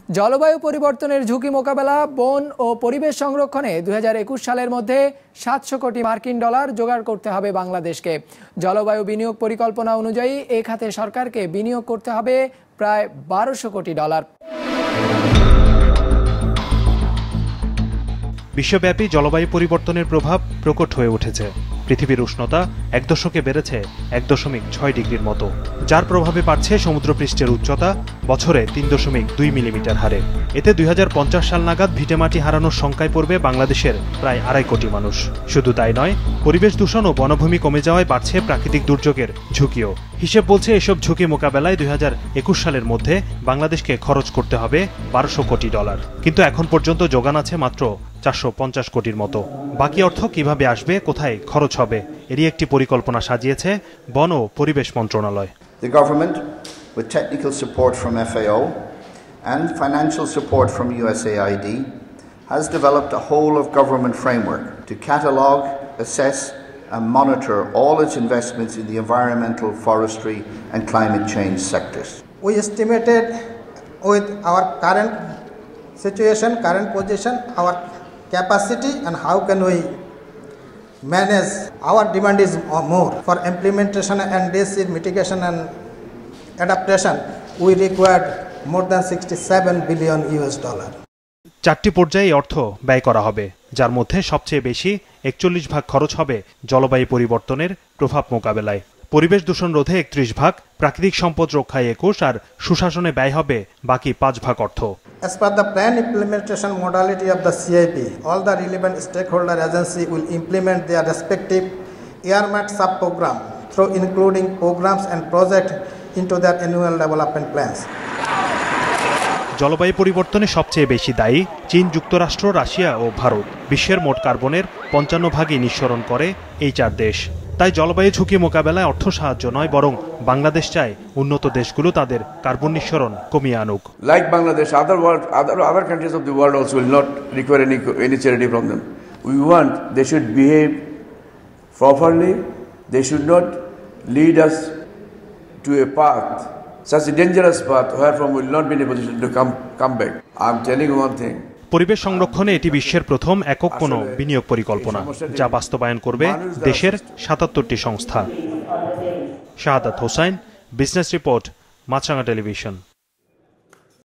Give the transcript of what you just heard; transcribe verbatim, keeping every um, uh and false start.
জলবায়ু পরিবর্তনের ঝুঁকি মোকাবেলা, বন ও পরিবেশ সংরক্ষণে দুই হাজার একুশ সালের মধ্যে সাতশো কোটি মার্কিন ডলার জোগাড় করতে হবে বাংলাদেশকে। জলবায়ু বিনিয়োগ পরিকল্পনা অনুযায়ী এ খাতে সরকারকে বিনিয়োগ করতে হবে প্রায় বারোশো কোটি ডলার। বিশ্বব্যাপী জলবায়ু পরিবর্তনের প্রভাব প্রকট হয়ে উঠেছে। পৃথিবীর উষ্ণতা এক দশকে বেড়েছে এক দশমিক ছয় ডিগ্রির মতো, যার প্রভাবে বাড়ছে সমুদ্রপৃষ্ঠের উচ্চতা বছরে তিন দশমিক দুই মিলিমিটার হারে। এতে দুই হাজার পঞ্চাশ সাল নাগাদ ভিটেমাটি হারানোর শঙ্কায় পড়বে বাংলাদেশের প্রায় আড়াই কোটি মানুষ। শুধু তাই নয়, পরিবেশ দূষণ ও বনভূমি কমে যাওয়ায় বাড়ছে প্রাকৃতিক দুর্যোগের ঝুঁকিও। হিসেব বলছে এসব ঝুঁকি মোকাবেলায় দুই হাজার একুশ সালের মধ্যে বাংলাদেশকে খরচ করতে হবে বারোশো কোটি ডলার, কিন্তু এখন পর্যন্ত যোগান আছে মাত্র চারশো পঞ্চাশ কোটির মতো। বাকি অর্থ কিভাবে আসবে, কোথায় খরচ হবে, এরই একটি পরিকল্পনা সাজিয়েছে বন ও পরিবেশ মন্ত্রণালয়। The government, with technical support from F A O and financial support from U S A I D, has developed a whole of government framework to catalogue, assess and monitor all its investments in the environmental, forestry and climate change sectors. We estimated with our current situation, current position, our capacity and how can we manage. Our demand is more for implementation and disease mitigation and adaptation. We required more than sixty-seven billion U S dollar. চারটি পর্যায়ে অর্থ ব্যয় করা হবে, যার মধ্যে সবচেয়ে বেশি একচল্লিশ ভাগ খরচ হবে জলবায়ু পরিবর্তনের প্রভাব মোকাবেলায়। পরিবেশ দূষণ রোধে একত্রিশ ভাগ, প্রাকৃতিক সম্পদ রক্ষায় একুশ আর সুশাসনে ব্যয় হবে বাকি পাঁচ ভাগ অর্থ। As per the plan implementation modality of the C I P, all the relevant stakeholder agencies will implement their respective earmarked sub-program through including programs and projects into their annual development plans. জলবায়ু পরিবর্তনে সবচেয়ে বেশি দায়ী চীন, যুক্তরাষ্ট্র, Russia ও ভারত। বিশ্বের মোট কার্বনের পঞ্চান্ন ভাগই নিঃসরণ করে এই চার দেশ। তাই জলবায়ু ঝুঁকি মোকাবেলায় অর্থ সাহায্য নয়, বরং বাংলাদেশ চায় উন্নত দেশগুলো তাদের কার্বন নিঃসরণ কমিয়ে আনুক। Like Bangladesh, other world, other other countries of the world also will not require any any charity from them. We want they should behave properly. They should not lead us to a path, such a dangerous path, wherefrom we will not be in a position to come come back. I am telling you one thing. পরিবেশ সংরক্ষণে এটি বিশ্বের প্রথম একক কোনো বিনিয়োগ পরিকল্পনা, যা বাস্তবায়ন করবে দেশের সাতাত্তরটি সংস্থা। Shahadat Hossain, business report, Maasranga television.